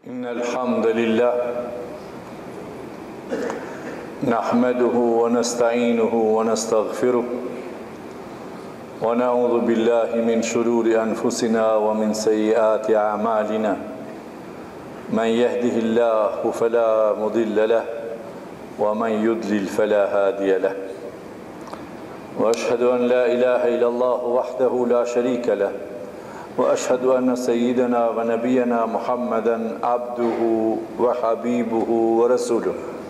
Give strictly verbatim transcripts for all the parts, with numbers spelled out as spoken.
إن الحمد لله نحمده ونستعينه ونستغفره ونعوذ بالله من شرور أنفسنا ومن سيئات أعمالنا من يهده الله فلا مضل له ومن يضلل فلا هادي له وأشهد أن لا إله إلا الله وحده لا شريك له وأشهد أن سيدنا ونبينا محمدا عبده وحبيبه ورسوله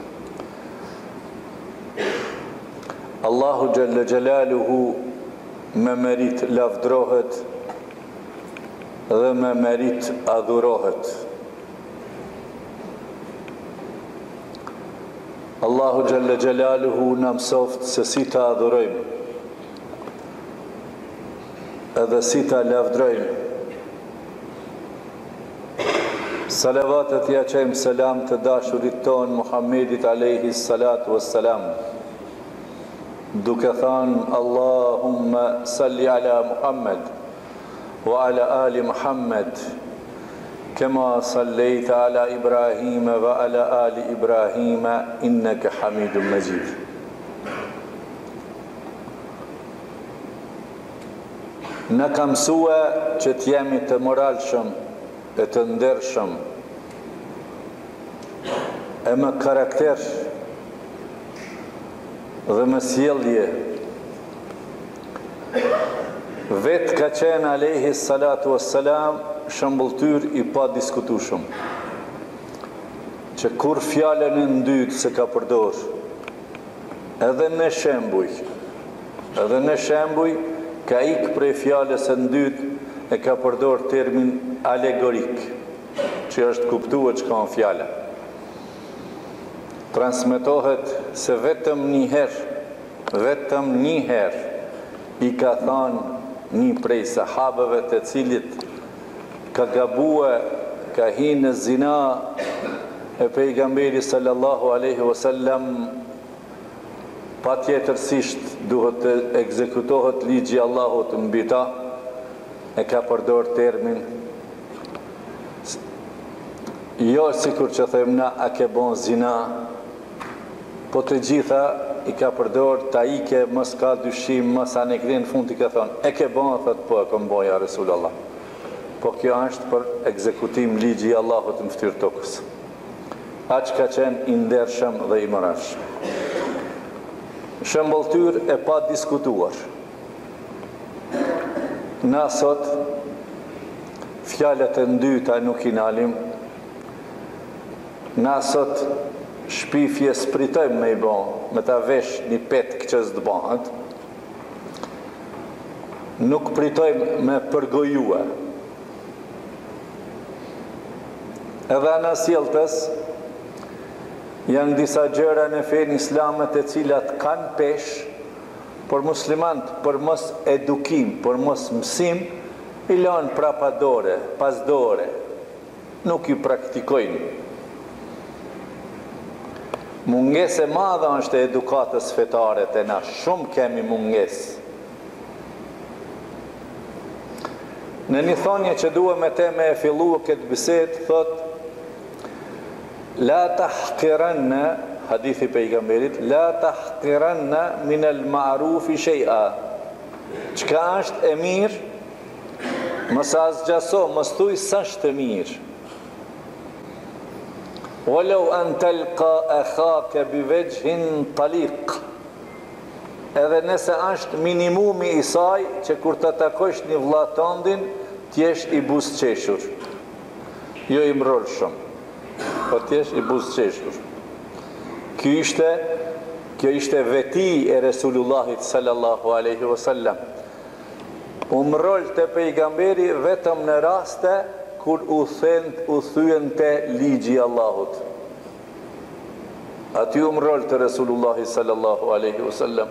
الله جل جلاله me merit lavdrohet dhe me merit adhurohet. Allahu Jalla Jalaluhu në mësoft se si ta adhurojmë edhe si ta lavdrojmë. Salavatet ja qejmë selam të dashurit ton Muhammedit alayhi salatu wassalam, duke thënë Allahumma salli ala Muhammad wa ala ali Muhammad kama sallaita ala Ibrahim wa ala ali Ibrahim innaka Hamidum Majid. Në ka mësua që të jemi të moralshëm e të ndershëm e me karakter dhe me sjellje. Vetë ka qenë alayhi salatu wassalam shëmbulltyr i pa diskutueshëm, që kur fjalën e dytë se ka përdor, edhe në shembuj, edhe në shembuj ka ikë prej fjalës së dytë e ka përdor termin alegorik, që është kuptuar çka është fjala. Transmetohet se vetëm një herë, vetëm një herë i ka thënë një prej sahabëve të cilit ka gabue, ka hinë në zina e pejgamberi sallallahu aleyhi wasallam, pa tjetërsisht duhet të ekzekutohet ligji Allahut mbi ta, e ka përdor termin jo sikur që thëmë na a ke bon zina, po të gjitha i ka përdor ta ike, mos ka dyshim, mos anekdin, në fund i ka thonë e ke bon, thët po e kom boja Resulullah. Po kjo është për ekzekutim ligji Allahut në fytyrë tokës. Aq ka qenë i ndershëm dhe i moralshëm. Shëmbulltyr e pa diskutuar. Na sot fjalët e dyta nuk i nalim. Na sot shpifje spritojmë me i bon, me ta vesh një petk që s'të bëhet. Nuk pritojmë me përgojue. Edhe në sjelltës janë disa gjëra në fenë islamet e cilat kanë pesh, por muslimant për mos edukim, për mos mësim, i lanë prapa dore, pas dore, nuk ju praktikojnë. Munges e madha është e edukatës fetare të na, shumë kemi munges. Në një thonje që duhe me te me e fillu këtë bisedë, thot la tahqiranna, hadithi pejgamberit, la tahqiranna min al ma'rufi shay'a. Çka është e mirë, mos asgjaso, mos thuj s'është e mirë. Walau an talqa akhaka bi wajhin taliq. Edhe nëse është minimumi i saj që kur të takosh një vëlla tëndin, t'jesh i buzëqeshur, jo i mrollshëm, po t'jesh i buzëqeshur. Kjo ishte, kjo ishte veti e Resulullahit sallallahu aleyhi wasallam. U mroll të pejgamberi vetëm në raste kur u thënd, u thyen të ligji Allahut. Aty u mroll të Resulullahit sallallahu aleyhi wasallam.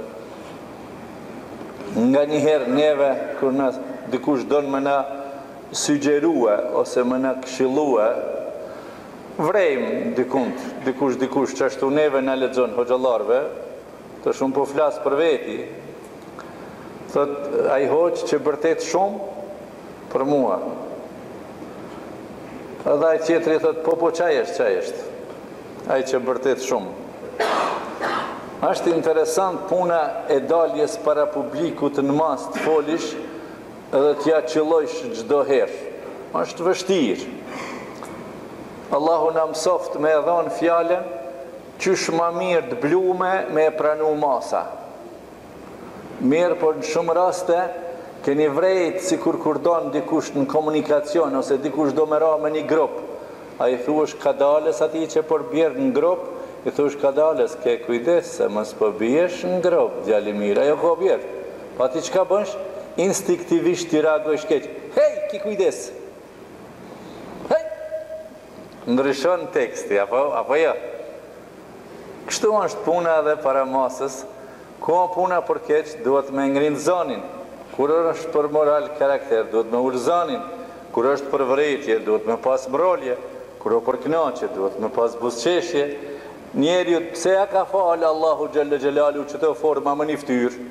Nga njëherë neve, kur në dikush donë më na sugjerue, ose më na këshillue, vrejmë dikund, dikush dikush që ashtu neve në lexon hoxhallarve, të shumë po flasë për veti, thët a i hoqë që bërtet shumë për mua. Edhe ai tjetri thot, po po qaj është, qaj është. Ai që vërtet shumë. Është interesant puna e daljes para publikut në mas të folish edhe t'ja qëllojsh çdo herë. Është vështirë. Allahu na mësoft me dhon fjalën qysh ma mirë të blume me e pranu masa. Mirë, por në shumë raste keni vrejt si kur kur donë dikush në komunikacion ose dikush do me ra me një grup. A i thush ka dales ati që por bjerë në grup, i thush ka dales, ke kujdes se mës po bjesh në grup, djali mirë, ajo ko bjerë. Pa ti që ka bënsh, instinktivisht ti reagojsh keq. Hej, ki kujdes! Hej! Ndryshon teksti, apo, apo jo? Kështu është puna edhe para masës, ku puna për keq, duhet me ngrinë zonin. Kur është për moral karakter, duhet me ullë zonin. Kur është për vrejtje, duhet me pas mrolje. Kur është për knaqe, duhet me pas busqeshje. Njerëjut, pse ja ka falë Allahu Gjelle Gjelalu që të forma më një ftyrë?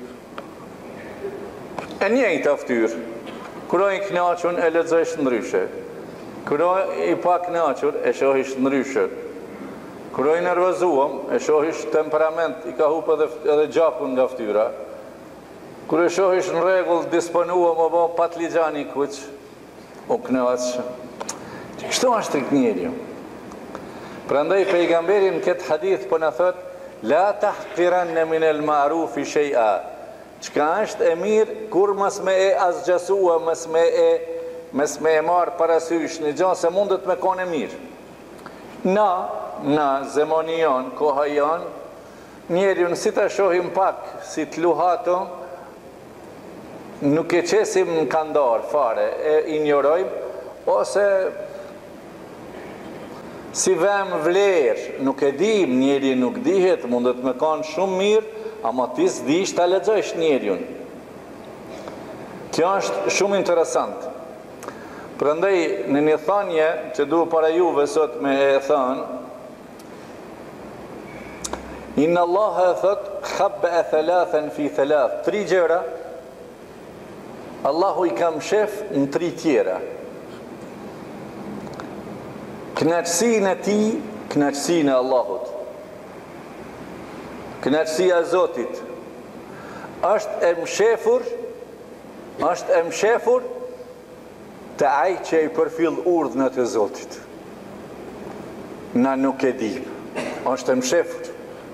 E një i të ftyrë. Kur është i knaqun, e lexojsh ndryshe. Kur është i pa knaqur, e shohish ndryshe. Kur është i nervozuam, e shohish temperament, i ka hupë edhe, edhe gjakun nga ftyra. Kur e shohish në regull, disponuam o bo patligjani kuq, o knaq. Kështu është të njeri. Prandaj pejgamberin këtë hadith po në thot, la tahqiran në minel ma'rufi shej'a. Qka është e mirë, kur mas me e asgjasua, mas me e, mas me e marë parasysh një gjanë, se mundet me kone mirë. Na, na, zemoni janë, koha janë, njeri në si të shohim pak, si të luhato, nuk e qesim në kandar fare, e ignorojmë, ose si vem vlerë, nuk e dim, njeri nuk dihet, mundet me kanë shumë mirë, ama ti s'dish të lexojsh njerin. Kjo është shumë interesant. Prandaj në një thanje që du para juve sot me e thënë, inna Allah e thët, khabbe e thalathen fi thalath, tri gjëra, Allahu i kam shef në tri tjera. Knaqësinë e ti, knaqësinë e Allahut. Knaqësia e Zotit. Është e mshefur, është e mshefur të ai që i përfill urdhët e Zotit. Na nuk e dim. Është e mshefur.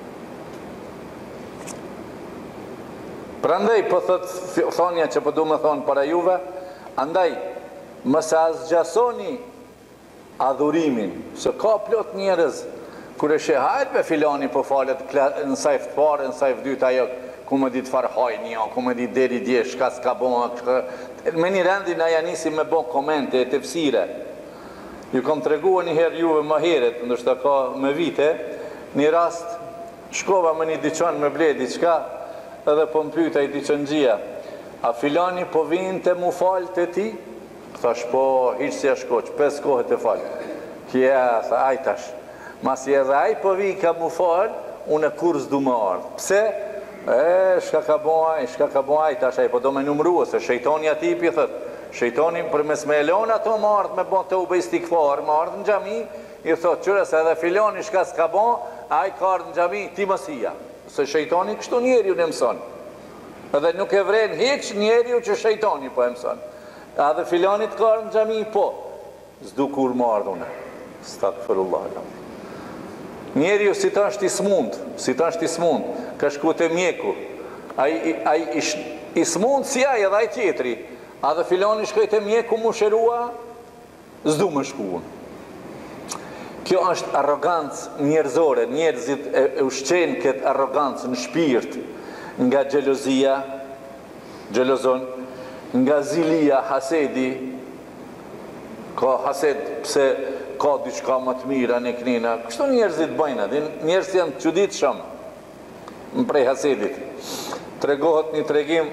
Prandaj po thot thonja që po du me thonë para juve, andaj mëse asgjasoni adhurimin, se ka plot njerëz, kur e shehajt me filani po falet në sajft pare, në sajft dyta, ajo, ku me dit farhaj një, ku me dit deri dje, shka s'ka bon, me një rendi na janisi me bon komente, të fësire. Ju kom të regua një herë juve më heret, ndështë ka me vite, një rast, shkova me një dyqan me bledi, qka, edhe po më pyta i dyqëngjia, a filani po vinë të mu falë të ti? Thash po, hiqë si a shkoq, pes kohët e falë. Kja, tha, ajtash, mas i edhe aj po vi ka mu falë, unë e kur s'du më ardhë. Pse? E, shka ka boaj, shka ka boaj, tash aj po do me numrua, se shejtoni ati pi thët, shejtoni për mes me elon ato më ardhë, me bon të ube i stikfarë, më ardhë në gjami, i thot, qëre se edhe filani shka s'ka bon, aj ka ardhë në gjami, ti mësia. Se shejtoni kështu njeri unë e mëson. Edhe nuk e vren hiq njeri u që shejtoni po e mëson. A dhe filanit ka në gjami, po. Zdu kur më ardhune. Stakfirullah. Njeri u si ta është i smund, si ta është i smund, ka shku të mjeku. A i i smund si aj edhe aj tjetri. A dhe filani shkoj të mjeku mu shërua, zdu më shkuun. Kjo është arrogancë njerëzore, njerëzit e, e ushqenë këtë arrogancë në shpirt, nga gjelozia, gjelozon, nga zilia, hasedi, ka hased, pse ka diçka më të mira në knina, kështu njerëzit bëjnë, njerëzit janë të qudit shumë, më prej hasedit. Tregohet një tregim,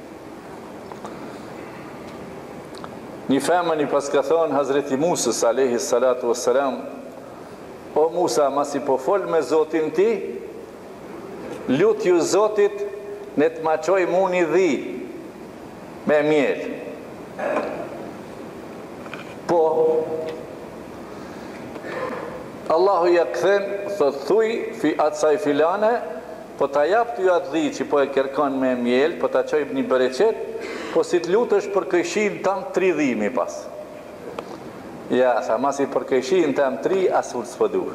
një femën i paska thonë Hazreti Musës, alehi salatu wassalam, o Musa, masi po fol me Zotin ti, lut ju Zotit në të maqoj mu një dhi me mjel. Po, Allahu ja kthen, thot thuj, fi atësaj filane, po ta jap ty atë dhi që po e kërkon me mjel, po ta qojb një bereqet, po si të lutesh për këshin tam tri dhimi pas. Ja, sa masi për këshin tam tri, asur s'po duh.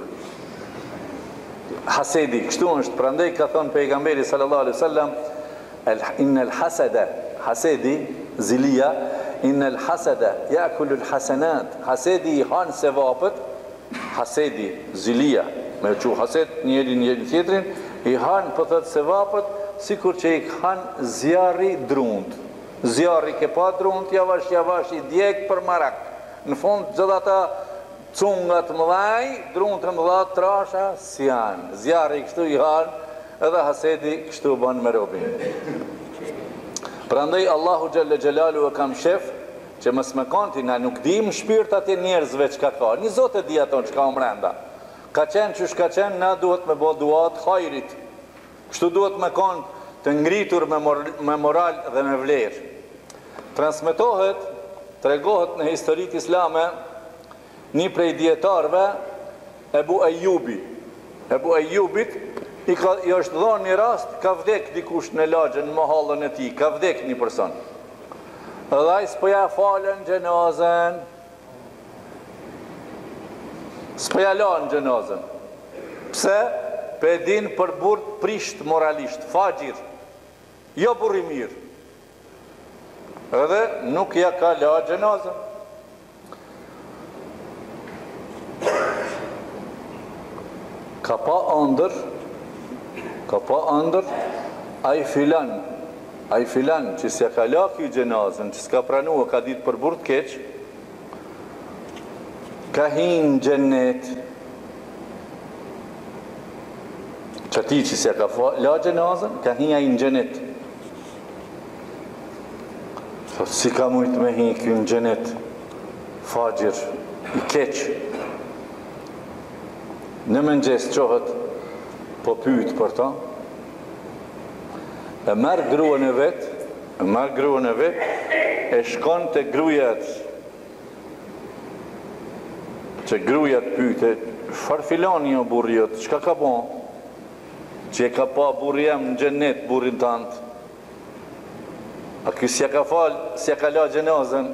Hasedi, kështu është, prandaj ka thonë pejgamberi sallallahu alaihi wasallam, inna al-hasada, hasedi, zilia, inna al-hasada, yakulu al-hasanat, hasedi i hanë sevapët, hasedi, zilia, me që hased njëri njëri tjetrin, i hanë për thëtë sevapët, sikur që i hanë zjarri drunt. Zjarri ke pa drunt, javash javash i djek për marak. Në fund gjitha ta cungat mëdhaj, drunt mëdha trasha, si janë. Zjarri kështu i hanë, edhe hasedi kështu banë me robin. Prandaj Allahu Gjelle Gjelalu e kam shef, që mës me kanti na nuk dim shpirt ati njerëzve që ka ka. Një zote di aton që ka umrenda. Ka qenë që shka qenë, na duhet me bo duat hajrit. Kështu duhet me kanë të ngritur me, mor me moral dhe me vlerë. Transmetohet, tregohet në historitë islame, një prej djetarve, Ebu Ejubi. Ebu Ejubit, i, ka, i është dhonë një rast, ka vdek dikush në lagjën, në mahallën e ti, ka vdek një person. Edhe ai s'poja falen gjenazën, s'poja lanë gjenazën. Pse? Pe din për burë prisht moralisht, fajir, jo burë i mirë. Edhe nuk ja ka la gjenazën. Ka pa andër, ka pa andër, a i filan, a i filan që s'ja ka la kjo gjenazën, që s'ka pranua, ka ditë për burë të keq, ka hinë gjennet, që ti që s'ja ka la gjenazën, ka hinja i në gjenet. Si ka mujtë me hinjë kjo në gjenet, fajir, i keq. Në mëngjes qohët, po pyjtë për ta, e merë gruën e vetë, e merë gruën e vetë, e shkon të grujat, që grujat pyjtë, farfilani o burjët, qka ka bon? Që e ka pa burë jem në gjennet, burin tantë. A kjo s'ja ka falë, s'ja ka la gjenazën.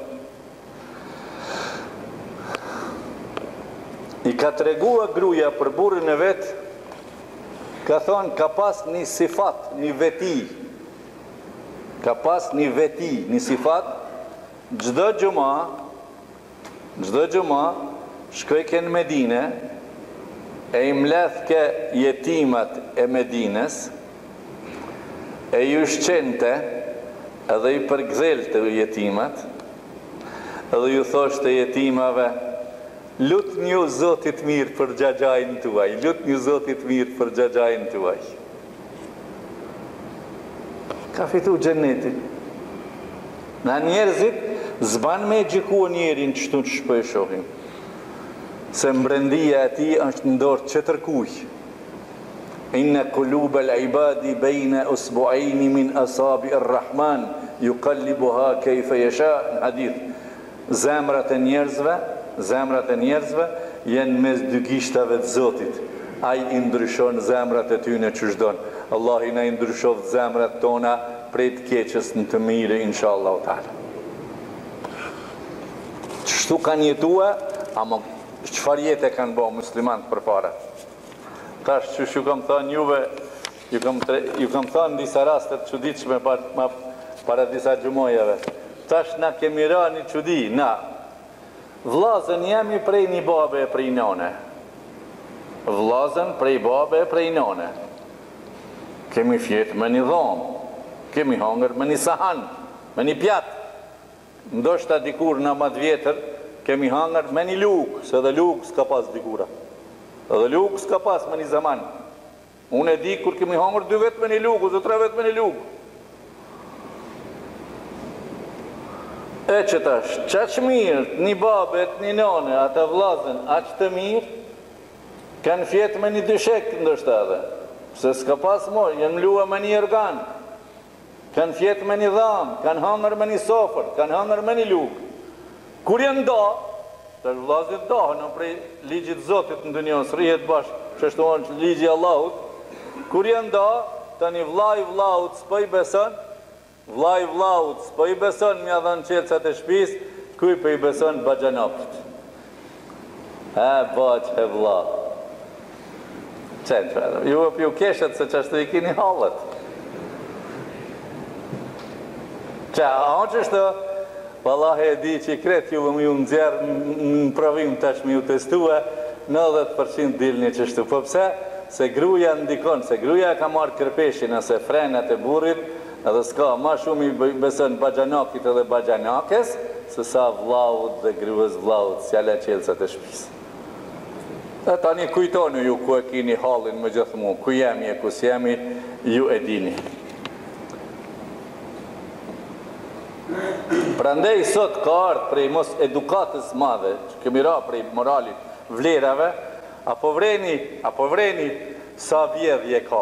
I ka të regua gruja për burin e vetë, ka thonë, ka pas një sifat, një veti. Ka pas një veti, një sifat, gjdo gjuma, gjdo gjuma, shkojke në Medine, e i mledhke jetimat e Medines, e ju shqente, edhe i përgdhelte jetimat, edhe ju thoshte jetimave, lut një zotit mirë për gjagjajnë tuaj, lut një zotit mirë për gjagjajnë tuaj. Ka fitu gjennetin. Na njerëzit zban me gjikua njerin që të që shpë e shohim. Se mbrendia ati është ndorë që tërkuj. Inna kulubel ibadi bejna usbuajni min asabi ar-Rahman, ju kallibuha kejfe jesha, në hadith. Zemrat e njerëzve, zemrat e njerëzve, jenë mes dy gishtave të Zotit. Ai i ndryshon zemrat e tyne që shdon. Allah i na i ndryshov zemrat tona prej të keqës në të mire, inshallah o ta'ala. Qështu kanë jetua, ama qëfar jetë e kanë bo muslimantë për para. Tash që ju kam thënë juve, ju kam, tre, ju kam thënë disa rastet çuditshme para, para disa gjumojave. Tash na kemi ra një çudi, na. Vllazën jemi prej një babe e prej none. Vllazën prej babe e prej none. Kemi fjetë me një dhomë, kemi hangër me një sahan, me një pjatë. Ndoshta dikur në matë vjetër, kemi hangër me një lukë, se dhe lukë s'ka pas dikura. Edhe lukë s'ka pas me një zaman. Unë e di kur kemi hangër dy vetë me një lukë, ose tre vetë me një lukë. E që tash, qaq mirë, një babet, një nane, ata vllazën, aq të mirë, kanë fjetë me një dyshek ndoshta edhe. Se s'ka pas moj, janë mlua me një organ. Kanë fjetë me një dhamë, kanë hangër me një sofër, kanë hangër me një lukë. Kur janë do, Tash vllazit dohen në prej ligjit Zotit në dunjon, s'rrihet bashkë, që është thonë ligji i Allahut. Kur janë da, tani vllai i vllaut s'po i beson, vllai i vllaut s'po i beson mja dhënë qelçat e shtëpisë, kuj po i beson baxhanakut. E baç e vlla. Çfarë thonë? Ju apo ju keshët se çashtë i keni hallet. Qa, a që është, vallahi e di që i kretë ju më ju nëzjerë në provim tash me ju testua, nëntëdhjetë përqind dilni që shtu. Po pse? Se gruja ndikon, se gruja ka marrë kërpeshin ose frenet e burrit, edhe s'ka ma shumë i besën baxhanakit edhe baxhanakes, se sa vllaut dhe gruës vllaut, s'jala qelçat e shtëpisë. E tani kujtoni ju ku e kini hallin me gjithmonë, ku jemi e ku s'jemi, ju e dini. Prandaj sot ka ardhur prej mos edukatës madhe, që kemi ra prej moralit, vlerave, apo vreni, apo vreni sa vjedhje ka.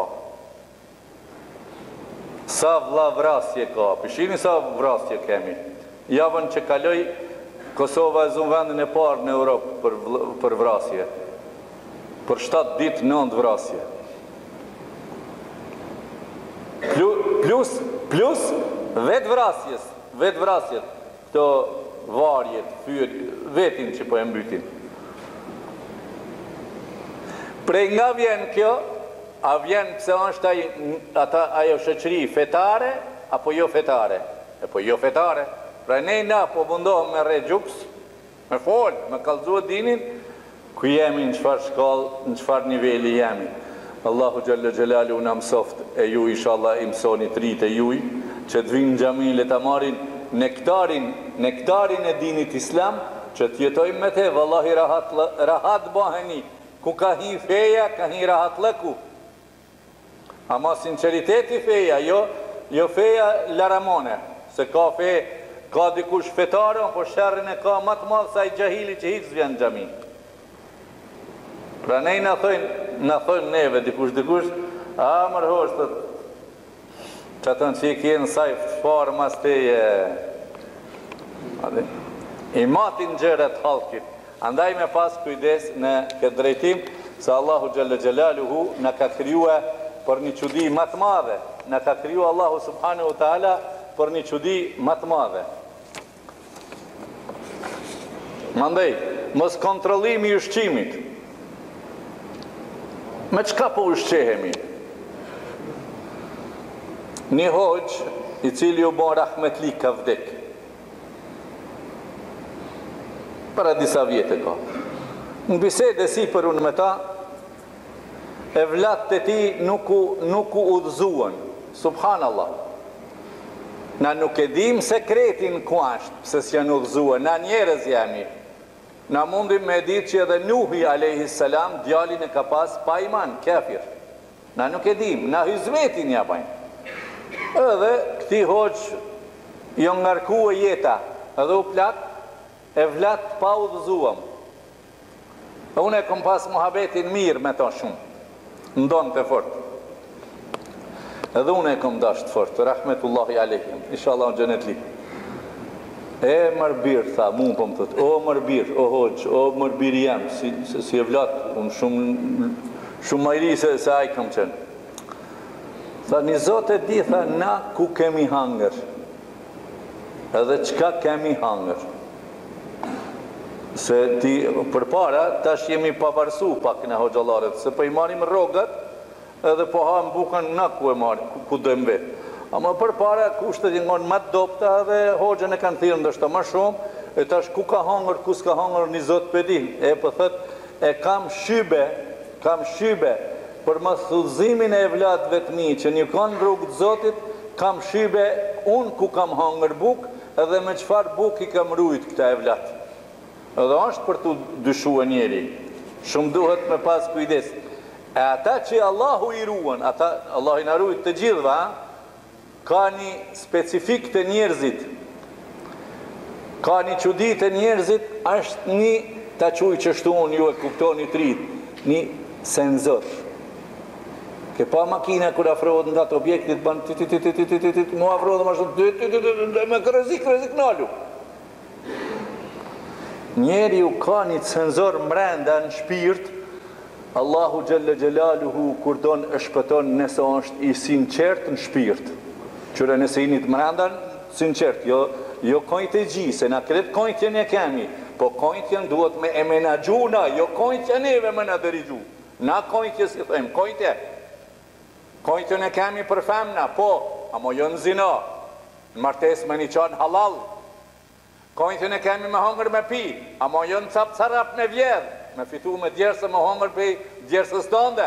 Sa vllavrasje ka. Pishini sa vrasje kemi. Javën që kaloi, Kosova e zon vendin e parë në Europë për, për vrasje. Për shtatë ditë nënt vrasje. Plus, plus vetë vrasjes. Vetë vrasjet, këto varjet, fyr, vetin që po e mbytin. Prej nga vjen kjo, a vjen pëse është ata, ajo shoqëri fetare, apo jo fetare? E po jo fetare. Pra ne na po mundohem me re gjuks, me fol, me kallëzua dinin, ku jemi në qfar shkallë, në qfar nivelli jemi. Allahu Gjallë Gjellalu në mësoft, e ju inshallah i mësoni të rritë e juj, që të vinë në xhamin le ta marrin nektarin, nektarin e dinit islam, që të jetojmë me te, vallahi rahat, rahat baheni, ku ka hi feja, ka hi rahat lëku. Ama sinceriteti feja, jo, jo feja laramone, se ka fe, ka dikush fetare, po shërën e ka matë madhë sa i gjahili që hitë zvjen në xhamin. Pra nej në thojnë, në thojnë neve, dikush, dikush, a mërhosh të që atën që i kjenë sajfë të farë mas teje, i matin gjëret halkit. Andaj me pas kujdes në këtë drejtim, se Allahu Gjelle Gjelaluhu në ka kryua për një qudi matë madhe, në ka kryua Allahu Subhanahu wa Ta'ala për një qudi matë madhe. Mandej, mos kontrollimi i ushqimit. Me qka po ushqehemi? Një hoqë i cili u bon rahmetli ka vdek. Para disa vjetë ka. Në bisede si për unë me ta, e vlatë të ti nuk u, nuk u udhëzuan. Subhanallah. Na nuk e dim sekretin ku ashtë, se s'janë udhëzuan. Na njerëz jemi. Na mundim me ditë që edhe Nuhi alayhis salam, djalin e ka pas pa iman, kafir. Na nuk e dim, na hizmetin ja bajnë. Edhe këti hoqë jo ngarku e jeta, edhe u plat, e vlat pa u dhëzuam. Unë e kom pas muhabetin mirë me ta shumë, ndonë të fort. Edhe unë e kom dasht fort, rahmetullahi alehim, inshallah në gjenet li. E mërbir, tha, mu po më thët, o mërbir, o hoqë, o mërbir jam, si, si, si e vlat, unë shumë, shumë majri se, se aj kom qenë. Tha, një zote di, tha, na ku kemi hangër, edhe qka kemi hangër. Se ti, për para, tash jemi pavarësu pak në hoxalarët, se po i marim rogët, edhe po ha më bukën na ku e marim, ku, ku dojmë vetë. Ama për para, kushtet i ngonë ma të dopta, dhe hoxën e kanë thirë ndështë ma shumë, e tash ku ka hangër, ku s'ka hangër, një zotë pëdi. E për thët, e kam shybe, kam shybe, për më thudhëzimin e evlatëve të mi, që një kanë rrugë të zotit, kam shybe unë ku kam hangër buk, edhe me qëfar buk i kam rujt këta evlatë. Edhe është për të dyshua njeri. Shumë duhet me pas kujdes. E ata që Allahu i ruan, ata, Allah i në rujt të gjithva, ka një specifik të njerëzit, ka një qudit të njerëzit, është një ta quj që shtu unë ju e kuptoni të rritë, një senzor. Ke pa makina kër afrohet nga të objektit, banë ti ti ti ti ti ti ti ti ti mu afrohet dhe ma shumë ti ti ti ti ti me kërëzik, kërëzik nalu. Njeri u ka një cenzor mrenda në shpirt, Allahu Gjelle Gjelaluhu kur don e shpëton nëse është i sinqert në shpirt. Qëre nëse i një të mrendan, sinqert, jo, jo kojtë e gjise, na kretë kojtjen e kemi, po kojtjen duhet me e menagjuna, jo kojtjen eve me në dërigju. Na kojtje si thëjmë, kojtje. Kojtjen e kemi për femna, po, amo jo në zina, në martes me një qanë halal. Kojtjen e kemi me hongër me pi, amo jo në cap carap me vjedh, me fitu me djerse me hongër pe djersës tënde.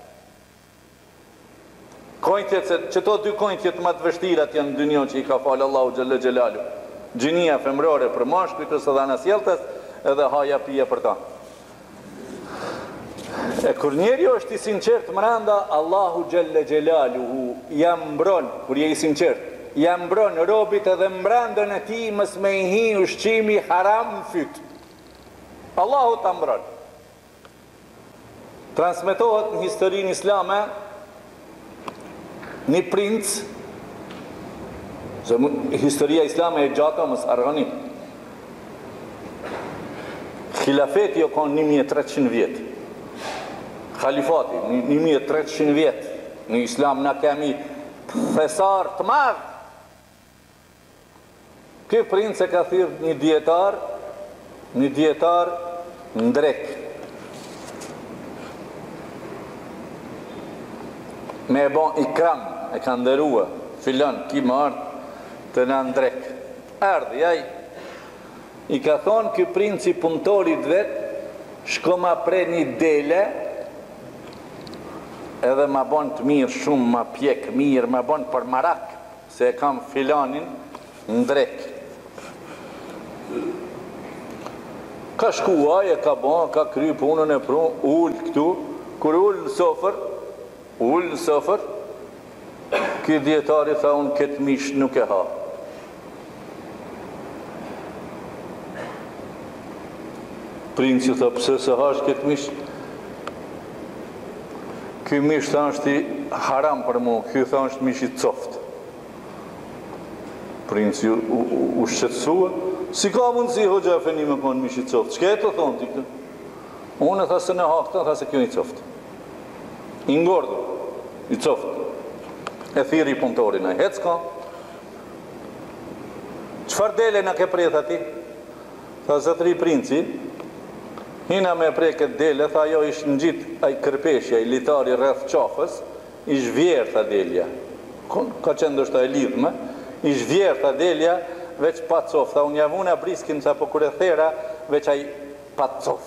Kojtjet, që to dy kojtjet më të vështirat janë në dynjon që i ka falë Allahu Gjelle Gjelalu. Gjinia femrore për mashkujtës edhe anasjeltës edhe haja pia për ta. E kur njeri është i sinqert mranda, Allahu Gjelle Gjelaluhu jam mbron, kur je i sinqert, jam mbron robit edhe mbrandën e ti mës me i hi ushqimi haram në fyt. Allahu ta mbron. Transmetohet në historinë islame një princ, historia islame e gjata mësë argani. Khilafeti jo ka një mijë e treqind vjetë. Khalifati, një mijë e treqind vjetë. Në islam na kemi thesar të madhë. Ky princ e ka thirë një djetar, një djetar ndrek. Me e bon ikram, e ka ndërua, filan, ki më ardhë të në ndrek. Ardhë, jaj, i ka thonë ky princi punëtorit vetë, shko ma pre një dele, edhe ma bon të mirë shumë, ma pjek mirë, ma bon për marak, se e kam filanin ndrek. Ka shkuaj, e ka bon, ka kry punën e prunë, ullë këtu, kur ullë në sofër, ullë në sofër, ky djetari tha unë këtë mish nuk e ha. Princi tha pëse se hash këtë mish? Ky mish tha është i haram për mu, ky tha është mish i coft. Princi u, u, u shqetsua, si ka mundësi hoxha e feni me konë mish i coft? Çka e të thonë ti këtë? Unë e tha se në hakta, tha se kjo i coft. I ngordu, i coft. E thiri i punëtorin e hec ka. Qëfar dele në ke prej, tha ti? Tha zëtëri princi, hina me prej këtë dele, tha jo ishë në gjitë a i kërpeshja, i litari rreth qafës, ishë vjerë, tha delja. Ka qenë dështë a i lidhme, ishë vjerë, tha delja, veç pa cof. Tha unë javuna briskin, sa po kure thera, veç a i pa cof.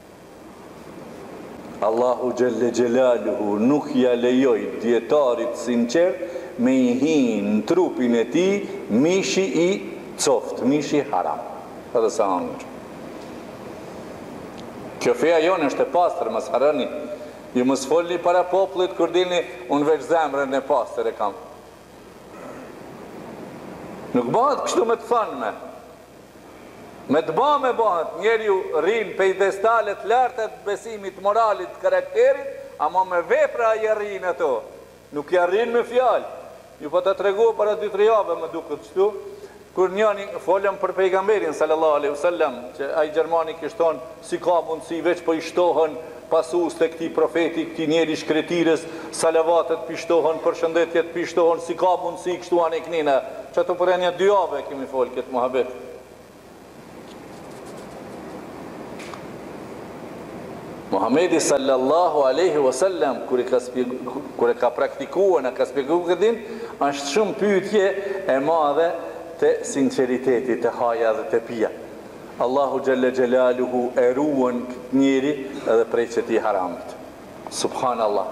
Allahu Gjelle Gjelaluhu nuk ja lejoj djetarit sinqer me i hinë në trupin e ti mishi i coft, mishi haram. Edhe sa angër. Kjo feja jonë është e pastër, mësë harani. Ju mësë folni para poplit, kur dini, unë veç zemrën e pastër e kam. Nuk bëhet kështu me të thënë me. Me të ba me bëhet, njeri ju rinë pejdestalet lartet besimit, moralit, karakterit, ama me vepra i rinë ato. Nuk ja rinë me fjalë. Ju po të tregu para dy tre javë me duke të qëtu, kur njani folëm për pejgamberin sallallahu alaihi wasallam, që ai Gjermani kishton si ka mundësi veç po i shtohen pasus të këti profeti, këti njeri shkretirës, salavatet pishtohen, përshëndetjet pishtohen, si ka mundësi kështu anë i knina, që të për e një dy javë kemi folë këtë muhabet. Muhamedi sallallahu alaihi wasallam kur e ka kur e ka praktikuar në ka shpjeguar këtë, është shumë pyetje e madhe të sinqeriteti, të haja dhe të pija. Allahu Gjelle Gjelaluhu e ruën këtë njeri edhe prej qëti haramit. Subhanallah.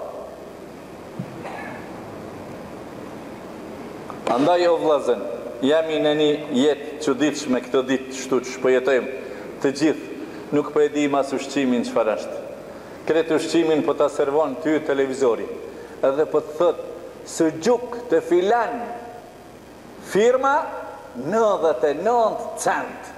Andaj o vllazën, jemi në një jetë çuditshme këtë ditë, shtu që shpëjetojmë të gjithë, nuk po e di mas ushqimin çfarë është. Kretë ushqimin po ta servon ty televizori, edhe po të thot së gjuk të filan firma nëntëdhjetë e nëntë cent.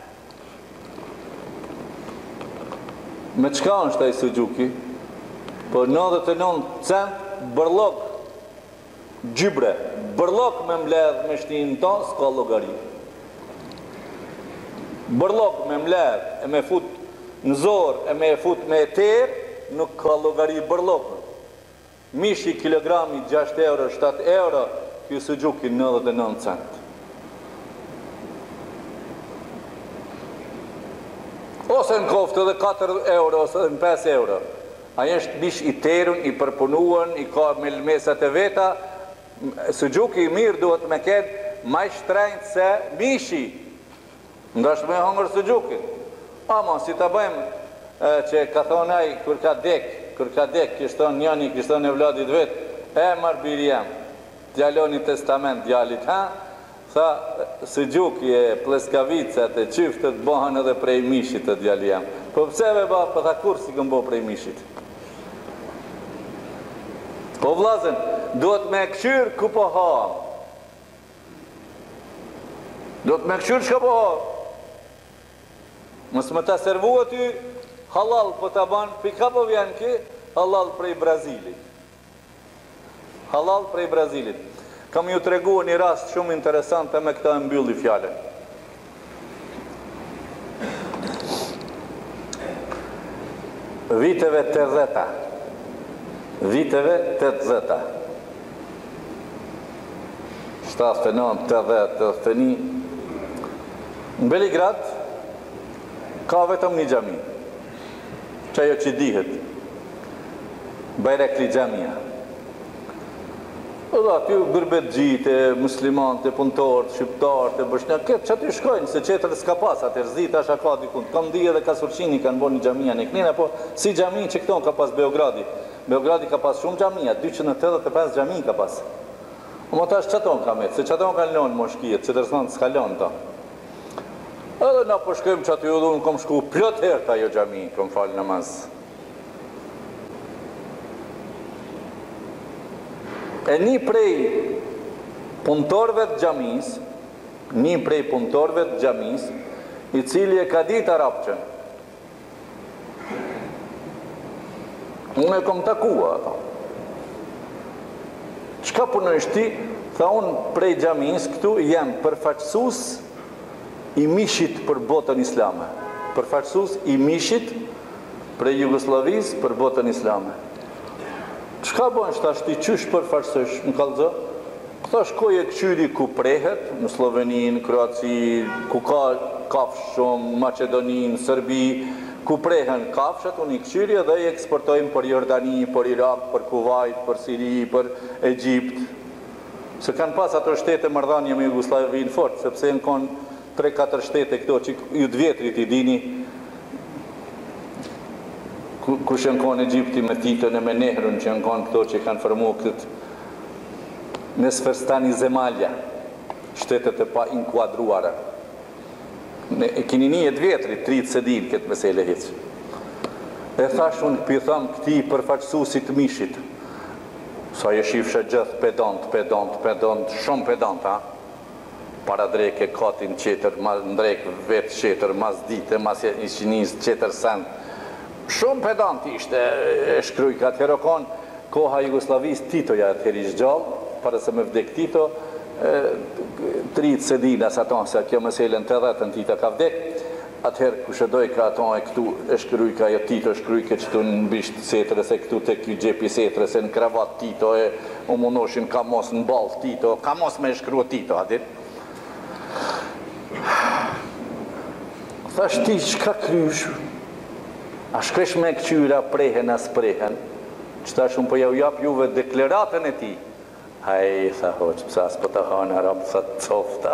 Me çka është ai së gjuki? Po nëntëdhjetë e nëntë cent bërlok gjybre, bërlok me mbledh me shtinë tonë, s'ka llogari. bërlog me mledh, e me fut në zorë, e me fut me eter, nuk ka llogari bërlog. Mishi kilogrami gjashtë euro, shtatë euro, ky suxhuki nëntëdhjetë e nëntë cent. Ose në koftë edhe katër euro, ose në pesë euro. Ai është mish i terun, i përpunuar, i ka me mesat e veta. Suxhuki i mirë duhet me ketë më shtrenjtë se mishi. Ndash me hangër suxhukin. Ama si ta bëjmë që ka thonë ai kur ka dek, kur ka dek, kishton njëri, kishton e vladit vet, e marr biri jam. Djaloni testament djalit, ha? Tha, suxhuki e pleskavicat e çiftet bëhen edhe prej mishit të djali jam. Po pse ve ba, po tha kur si këmbo prej mishit. Po vllazën, duhet me këshyr ku po ha. Duhet me këshyr çka po ha. Mos më ta servu aty halal po ta ban, pika po vjen ki halal prej Brazilit. Halal prej Brazilit. Kam ju treguar një rast shumë interesant e me këta e mbylli fjalën. Viteve tetëdhjeta. Viteve tetëdhjeta. shtatë e nëntë, tetëdhjetë, tetëdhjetë e një. Në Beligrad ka vetëm një xhami. Që ajo që dihet. Bajrakli xhamia. Edhe aty gërbet gjitë, muslimantë, punëtorët, shqiptarët, bosnjakë, këtë që aty shkojnë, se qetër s'ka pas, atë rëzita asha ka dikun. Kam di edhe Kasurqini kanë bërë një xhamia në Knina, po si xhami që këto ka pas Beogradi. Beogradi ka pas shumë xhamia, dyqind e tetëdhjetë e pesë xhami ka pas. Mo tash çaton ka me, se çaton kanë lënë moshkijet, që tërson s'ka lënë ta. Edhe na po shkojmë që aty edhe unë kom shku plot herë ta jo xhami, kom falë namaz. E një prej punëtorëve të xhamis, një prej punëtorëve të xhamis, i cili e ka ditë arabçën. Unë e kom takua ata. Çka punojsh ti? Tha unë prej xhamis këtu jam përfaqësues i mishit për botën islame. Përfaqësues i mishit prej Jugosllavisë për botën islame. Çka bën shtash ti qysh përfaqësosh në kallëzë? Këta shkoj e këqyri ku prehet, në Sloveninë, Kroaci, ku ka kafsh shumë, Macedoninë, Serbi, ku prehen kafshat, unë i këqyri edhe i eksportojmë për Jordani, për Irak, për Kuvajt, për Siri, për Egjipt. Se kanë pas ato shtete marrëdhënie me Jugosllavinë fort, sepse në konë tre katër shtete këto që ju të vjetrit i dini, ku që në konë Egjipti me Titën e me Nehrën, që në konë këto që kanë formu këtë në Sferstani Zemalja, shtetet e pa inkuadruara. E kini një e të vjetrit, tritë se din këtë mesele hiqë. E thash unë pëtham këti përfaqësuesit mishit. Sa e shifshe gjithë pedant, pedant, pedant, shumë pedant, ha? Para dreke katin qeter, ma ndrek vetë qeter, mas dite, mas i qinis qeter send. Shumë pedant ishte e shkrujka, atëherë konë koha Jugoslavisë Titoja atëherë ishtë gjallë, para se me vdek Tito, tritë se dina sa tonë, se kjo mëselen të dhetën Tita ka vdek, atëherë ku shëdoj ka ato e këtu e shkrujka, jo Tito shkrujke që tu në bisht setre, se këtu të kjo gjepi setre, se në kravat Tito, e u munoshin ka mos në balë Tito, ka mos me shkrua Tito, atit. Thash ti qka krysh? A shkresh me këqyra prehen as prehen, që ta shumë po ja u jap juve deklaratën e ti. Haj, tha hoqë, pësa s'po të hanë arabë, sa të cofta.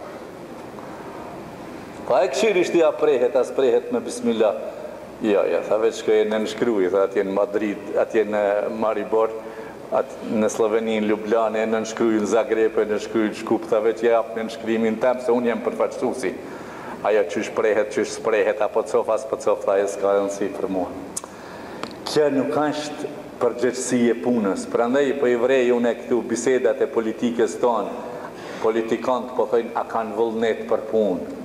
Pa e këqyri shti ja prehet, as prehet me bismillah. Ja, ja, tha veç shkoj në nëshkruj, tha atje në Madrid, atje në Maribor, në Sloveninë, Ljubljane, në nëshkruj në Zagrepe, në nëshkruj në Shkup, tha veç ja apë në nëshkrimin tem, se unë jem përfaqësusi. Ajo qysh prehet, qysh sprehet, apo cof, as po cof, tha e s'ka rëndësi për mua. Kjo nuk është përgjegjësi e punës. Prandaj po i vrej unë këtu bisedat e politikës tonë. Politikant po thojnë, a kanë vullnet për punë?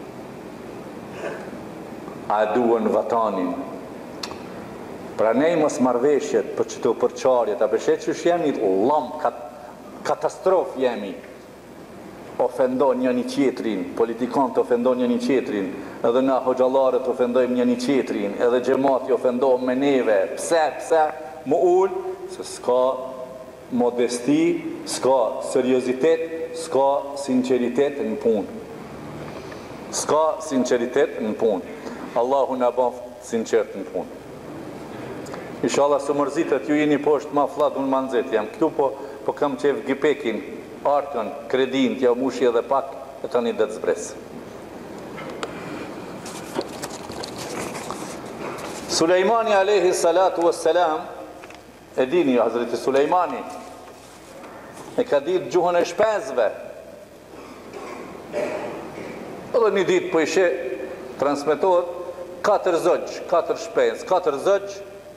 A duhen vatanin? Pra nej mos marveshjet për qëto përqarjet, a beshet qysh jemi lam, kat, katastrof jemi. ofendon njëri tjetrin, politikanët ofendon njëri tjetrin, edhe na hoxhallarët ofendojmë njëri tjetrin, edhe xhamati ofendon me neve. Pse, pse? Më ul se s'ka modesti, s'ka seriozitet, s'ka sinqeritet në punë. S'ka sinqeritet në punë. Allahu na bën sinqert në punë. Inshallah së mërzitet, ju jeni poshtë ma flat, unë ma nxet jam këtu, po, po kam qef gipekin, arkën, kredin, t'ja mushi edhe pak, e tani dhe të zbres. Sulejmani alayhi salatu wassalam, e dini Hazreti Sulejmani, e ka ditë gjuhën e shpenzve. Edhe një ditë po ishe transmetohet katër zogj, katër shpenz, katër zogj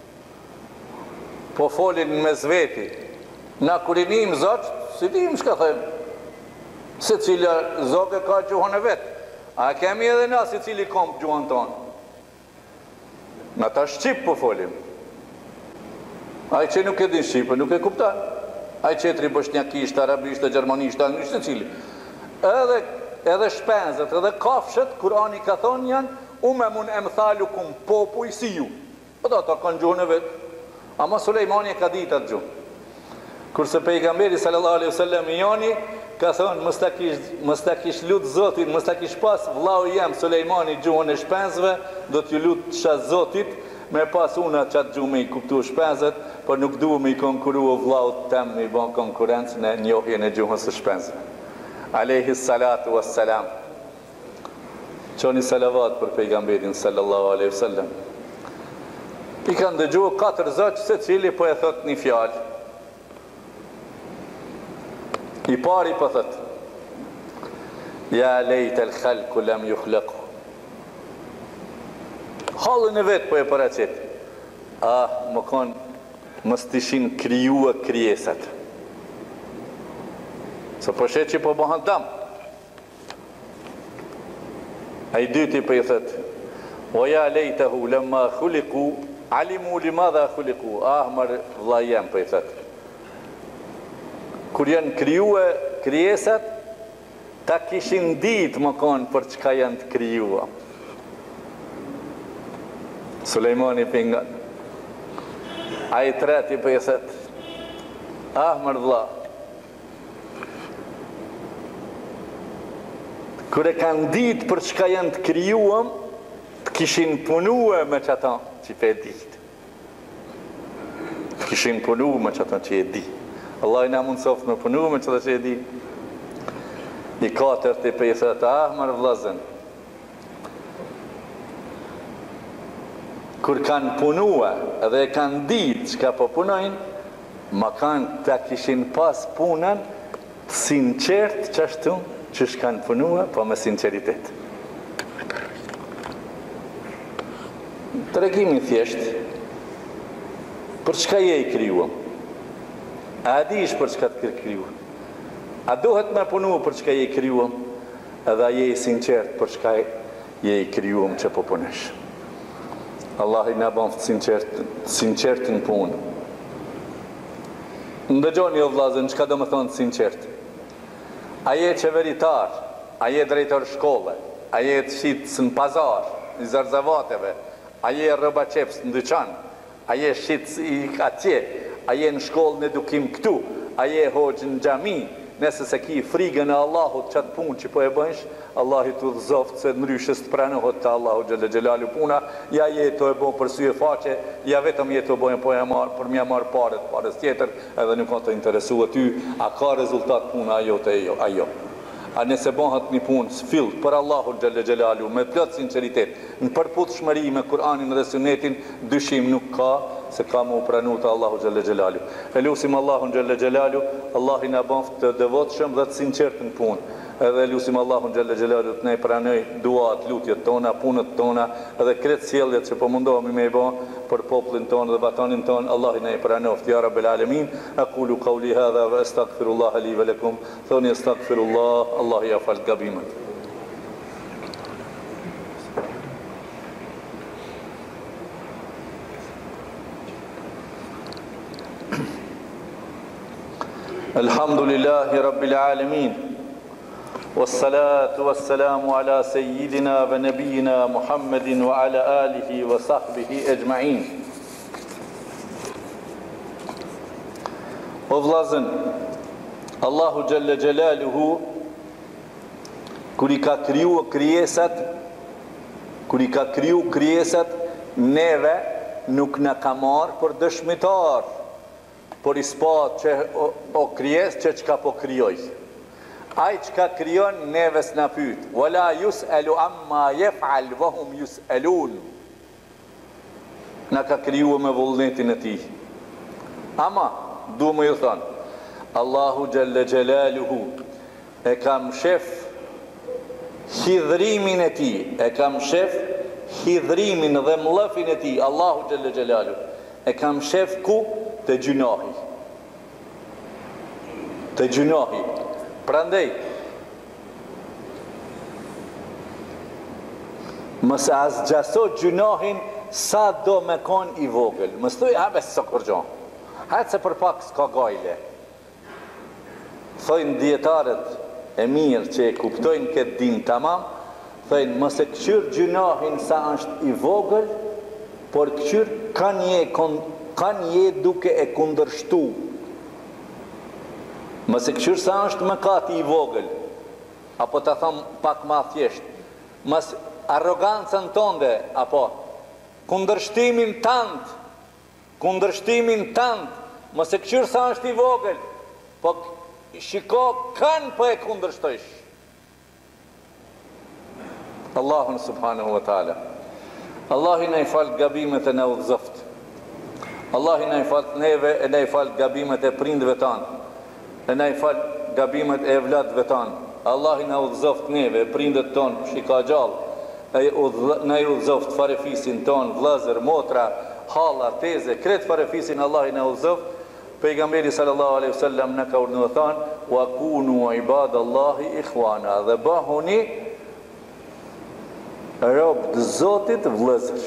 po folin me zveti. Na kur i nim zogj, si dim shka thëmë, se cila zogë ka gjuhën e vetë. A kemi edhe na si cili kom gjuhën tonë. Na ta Shqip po folim. Ai që nuk e din Shqipë, nuk e kuptan. Ai qetri bosnjakisht, arabisht, gjermanisht, anglisht, se cili. Edhe, edhe shpenzet, edhe kafshet, Kurani ka thonë janë, ume mun e më thalu kum popuj si ju. Po da ta kanë gjuhën e vetë. Ama Sulejmani e ka ditë atë gjuhë. Kurse pejgamberi sallallahu alaihi wasallam i joni, ka thonë, mës ta kish, mës ta kish lutë Zotit, mës ta kish pas vllau jem Sulejmani gjuhën e shpenzve, do t'ju lutë sha Zotit, me pas una qatë gjuhë me i kuptu shpenzet, por nuk du me i konkuru o vllaut tem me i bon konkurencë në njohjen e gjuhës së shpenzve. Alayhi salatu wassalam. Qoni salavat për pejgamberin sallallahu alaihi wasallam. I kanë dëgju katër zogj, se cili po e thot një fjalë. I pari po thot, ja lejt el khalku lam yukhlaqu. Halën e vetë po e paraqet. Ah, më konë, mës t'ishin kryua kryesat. Se po shet që po bëhan dam. A i dyti po i thët, o ja lejtahu lamma khuliku, alimu lima dha khuliku. Ah, mërë vla jem po i thët. Kur janë kryua kryesat, ta kishin ditë më konë për çka janë të kryua. Sulejmani pingat. A i treti për i thët, ah, mërë vla, kër e kanë ditë për çka janë të kryuam, të kishin punue me qëta që pe ditë. Të kishin punue me qëta që e di. Allah i na mund soft me punue me qëta që e di. I katër të për i thët, ah, mërë vlazën, kur kanë punue edhe e kanë ditë që ka po punojnë, ma kanë të kishin pas punën sinqert qashtu që shkanë punue, po me sinceritet. Të regimi thjesht, për çka je i kryuam? A dish për çka të kryuam? A dohet me punu për çka je i kryuam? Edhe je i sinqert për çka je i kryuam që po punesh. Allah i na bën sinqert, sinqert në punë. Ndëgjoni o vllazën, çka do më thonë sinqert? A je qeveritar, a je drejtor shkolle, a je shitës në pazar, i zarzavateve, a je rrobaçeps në dyqan, a je shitës i atje, a je në shkollë në edukim këtu, a je hoxh në xhami, nëse se ki frigën e Allahut qatë punë që po e bënsh, Allah i të dhëzoft se nryshës të pranohet të Allahu Gjelle Gjelalu puna, ja jeto e bo për sy e faqe, ja vetëm jeto e bojnë po e marë, për mja marë paret, pares tjetër, edhe nuk kanë të interesu e ty, a ka rezultat puna ajo të ajo, ajo. A nëse bëhat një punë s'fill për Allahu Gjelle Gjelalu, me plët sinceritet, në përputh shmëri me Kur'anin dhe Sunetin, dyshim nuk ka, se ka mu pranu të Allahu Gjelle Gjelalu. E lusim Allahu Gjelle Gjelalu, Allah i na bëft të devotshëm dhe të sinqert në punë. Edhe lusim Allahun Gjelle Gjelalu të ne pranoj duat, lutjet tona, punët tona, edhe kretë sjelljet që po mundohemi me i bo për popullin tonë dhe batanin tonë, Allah i ne pranoft, ja Rabbel Alemin. Aqulu qawli hadha wa astaghfirullah li wa lakum. Thoni astaghfirullah, Allah i afal gabimet. Alhamdulillahi Rabbil Alemin. والصلاة والسلام على سيدنا ونبينا محمد وعلى آله وصحبه أجمعين. O vllazën, Allahu Gjelle Gjelaluhu, kur i ka kriju krijesat, kur i ka kriju krijesat, neve nuk na ka marrë për dëshmitar, por i spat që o, o krijes që çka po krijoj. Ai çka krijon neve s'na pyet. Wala yus'alu amma yaf'al wa hum yus'alun. Na ka kriju me vullnetin e tij. Ama du më ju thonë, Allahu Gjelle Gjelaluhu e kam shef hidhrimin e ti, e kam shef hidhrimin dhe mlëfin e ti, Allahu Gjelle Gjelaluhu e kam shef ku? Të gjunahi. Të gjunahi. Prandej, mëse as gjaso gjunahin sa do me kon i vogël. Mësë thuj, habe së kërgjon. Hajtë se për pak s'ka gajle. Thojnë djetarët e mirë që e kuptojnë këtë din tamam, thojnë mëse këqyr gjunahin sa është i vogël, por këqyr kanë je, kan je duke e kundërshtu. Mëse këqyr sa është mëkati i vogël, apo të thëmë pak ma thjesht, mëse arrogancën tonde, apo kundërshtimin tëndë, kundërshtimin tënd, mëse këqyr sa është i vogël, po shiko kanë po e kundërshtojsh. Allahun subhanahu wa ta'ala. Allahi na i falë gabimet e në udhëzoft. Allahi na i falë neve e na i falë gabimet e prindve tanë, e na i falë gabimet e evlatëve tanë. Allahi na udhëzoft neve, prindet tonë, shika gjallë, na i udhëzoft farefisin tonë, vllazër, motra, hala, teze, kretë farefisin Allah i në udhëzof. Pejgamberi sallallahu alaihi wasallam në ka urdhëruar thonë, wa kunu ibadallahi ikhwana, dhe bahuni robë të Zotit vëllezër.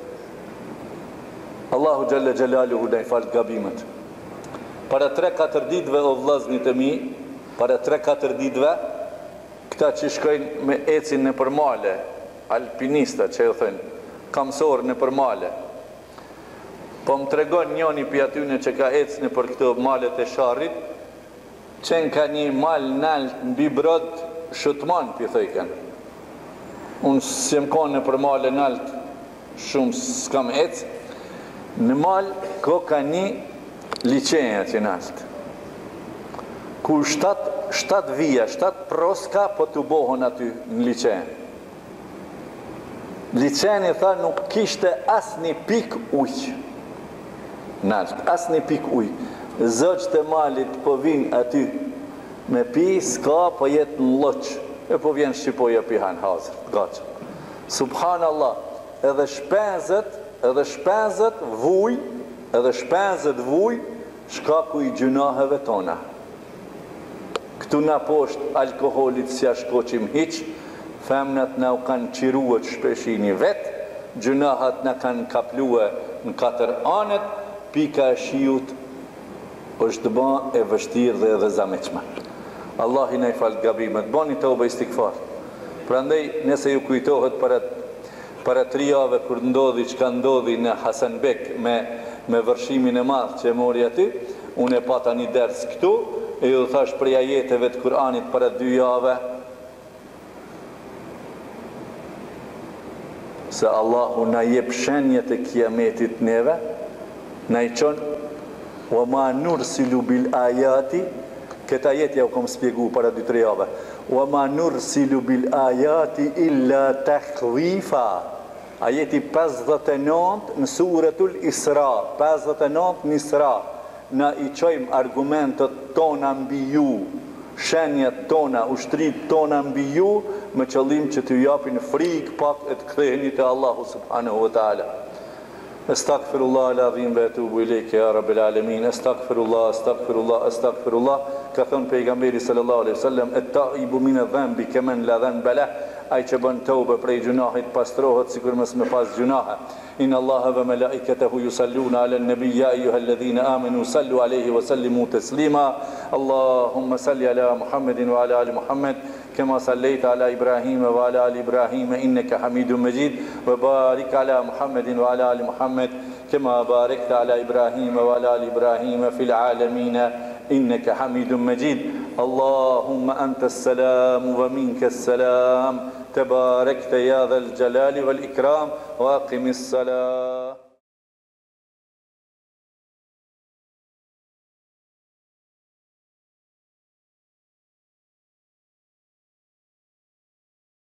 Allahu Gjelle Gjelaluhu në i falë gabimet. Para tre katër ditëve o vëllaznit e mi, para tre katër ditëve, këta që shkojnë me ecin në përmale, alpinista që e thënë, kamësor në përmale, po më tregon njoni për atyne që ka ecni për këto malet e sharrit, qenë ka një mal nalt në bibrod shutman, për thëjken. Unë si më konë për male nalt, shumë s'kam ec, në mal ko ka një liqenja që nalt. Ku shtat, shtat vija, shtat proska po të bohon aty në liqenja. Liqenja tha nuk kishte as një pik ujë. Nalt, as një pik uj. Zoqët e malit po vinë aty me pi, s'ka po jetë në loq, e po vjenë shqipoja pihan hazër, gaqë. Subhanallah, edhe shpenzët, edhe shpenzët vuj, edhe shpenzët vuj, shkaku i gjunaheve tona. Këtu na poshtë alkoholit si a shkoqim hiq, femnat na u kanë qiruët shpeshini vetë, gjunahat na kanë kapluë në katër anet, pika e shiut është ba e vështirë dhe edhe zameqme. Allah i na i falë gabimet, bani të obe istikfar. Pra ndej, nëse ju kujtohet para, para tri jave kër ndodhi që ka ndodhi në Hasanbek me, me vërshimin e madhë që e mori aty, unë e pata një ders këtu, e ju thash prej ajeteve të Kur'anit para dy jave, se Allahu na jep shenjet e kiametit neve, na i qonë, wa ma nursilu bil ajati, këta jetë ja u kom spjegu para dy tre jave, wa ma nursilu bil ajati illa takhwifa. Ajeti pesëdhjetë e nëntë në suratul Isra, pesëdhjetë e nëntë në Isra, na i qojmë argumentet tona mbi ju, shenjat tona, ushtrit tona mbi ju, me qëllim që të japin frikë pak e të ktheheni te Allahu subhanahu wa ta'ala. Astaghfirullah al-azim wa atubu ilayk ya rabbil alamin. Astaghfirullah, astaghfirullah, astaghfirullah. Ka thënë pejgamberi sallallahu alaihi wasallam, at-taibu min adh-dhanbi kaman la dhanba lah. Ai që bën tauba prej gjunahit pastrohet sikur mos më pas gjunahe. إن الله وملائكته يصلون على النبي يا أيها الذين آمنوا صلوا عليه وسلموا تسليما اللهم صل على محمد وعلى آل محمد كما صليت على إبراهيم وعلى آل إبراهيم إنك حميد مجيد وبارك على محمد وعلى آل محمد كما باركت على إبراهيم وعلى آل إبراهيم في العالمين إنك حميد مجيد اللهم أنت السلام ومنك السلام تباركت يا ذا الجلال والإكرام وأقم الصلاة